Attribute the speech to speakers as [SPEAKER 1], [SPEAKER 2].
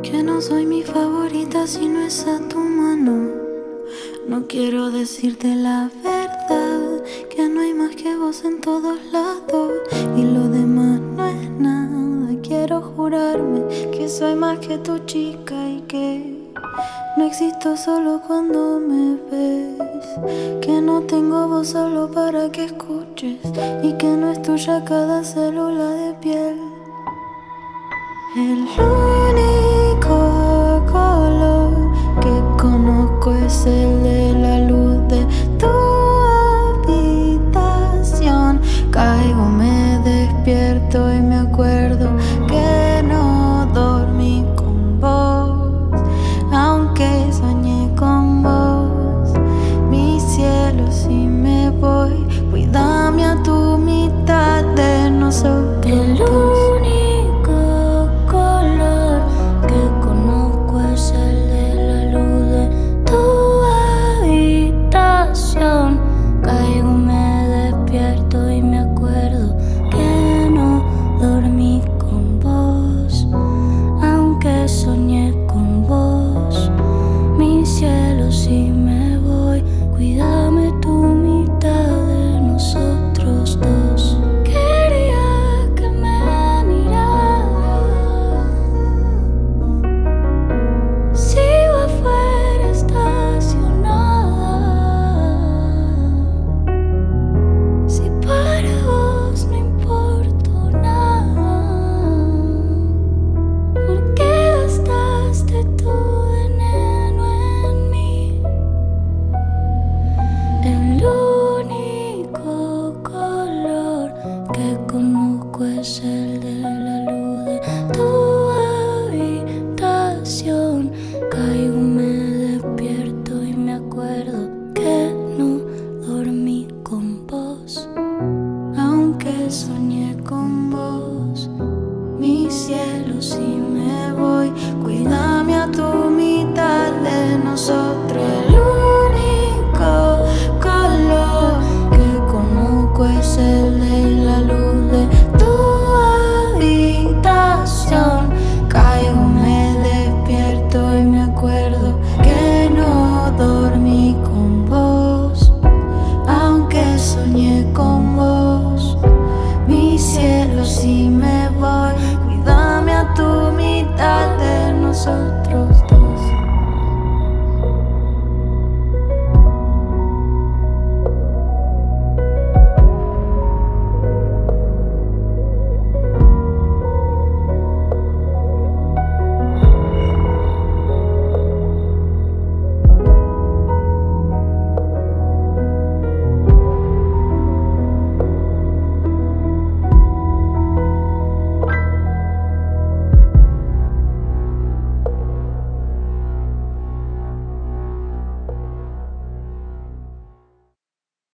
[SPEAKER 1] Que no soy mi favorita si no es a tu mano. No quiero decirte la verdad, que no hay más que vos en todos lados y lo demás no es nada. Quiero jurarme que soy más que tu chica y que no existo solo cuando me ves, que no tengo voz solo para que escuches y que no es tuya cada célula de piel. El único color que conozco es el de la luz de tu habitación. Caigo, me despierto y me acuerdo que no dormí con vos, aunque soñé con vos. Mi cielo, si me voy, cuídame a tu mitad de nosotros.
[SPEAKER 2] Caigo, me despierto y me acuerdo que no dormí con vos, aunque soñé con vos. Mi cielo, si me voy, cuídame tu mitad de nosotros dos. Quería que me miraras, sigo afuera estacionada. Es el de la luz de tu habitación. Caigo, me despierto y me acuerdo que no dormí con vos, aunque soñé con vos. Mi cielo, si me voy, cuídame a tu mitad de nosotros. El único color que conozco es el de la luz de Caigo, me despierto y me acuerdo que no dormí con vos, aunque soñé con vos. Mi cielo, si me voy, cuídame a tu mitad de nosotros.